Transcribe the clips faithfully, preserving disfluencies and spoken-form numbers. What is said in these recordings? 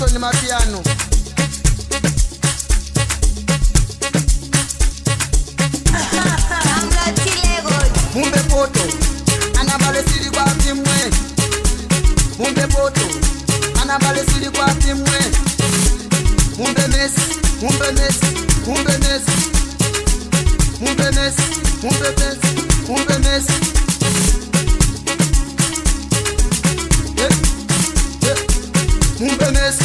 ni mapiano. Mumbe poto anabale siri kwa timwe. Mumbe poto anabale siri kwa timwe. Mumbe mesi, mumbe mesi, mumbe mesi. Mumbe mesi, mumbe mesi, mumbe mesi. Eh, eh, mumbe mesi.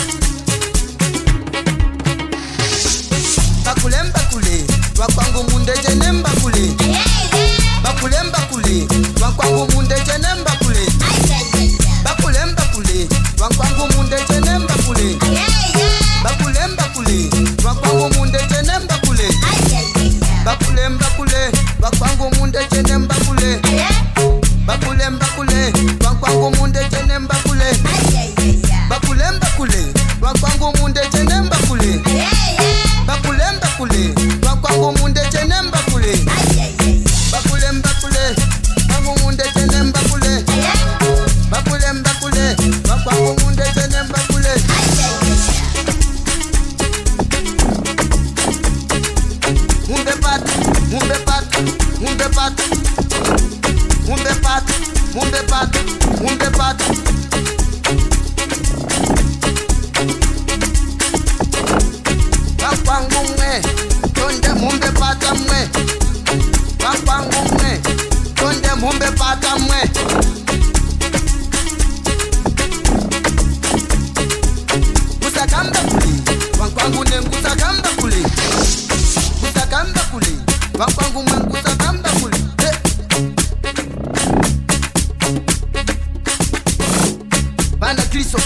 Bakulemba kule, wakwangu munde jenemba kule. Bakulemba kule, wakwangu munde jenemba kule. Bakulemba kule, wakwangu munde jenemba kule. Bakulemba kule, wakwangu munde jenemba kule. Bakulemba kule, wakwangu munde jenemba kule. Bakulemba kule, wakwangu munde jenemba kule. Bakulemba kule, wakwangu munde jenemba kule. Bakulemba kule, wakwangu munde jenemba kule. Bakulemba kule, wakwangu munde jenemba kule. Bakulemba kule, wakwangu munde jenemba kule. Mumbe pat, mumbe pat, mumbe pat. Mumbe pat, mumbe pat, mumbe pat. Wakwangu mwe, tonde mumbe pata mwe. Wakwangu mwe, tonde mumbe pata mwe. Kusakamba kuli, wakwangu ne kusakamba kuli. Kusakamba kuli, wakwangu mwe kusakamba kuli. Eh. Banda Kristo.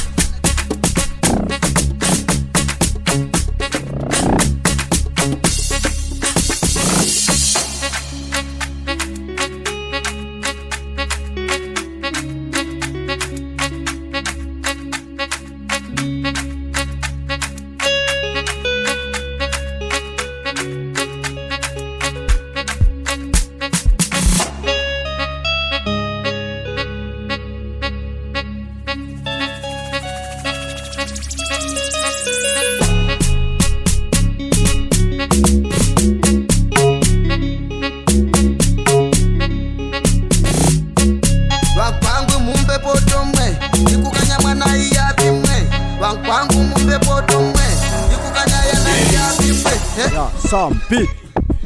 Wakwangu mumbe poto mwe, nikukanya mwana iyapi mwe. Wakwangu mumbe poto mwe, nikukanya yana iyapi mwe. Yeah, some beat.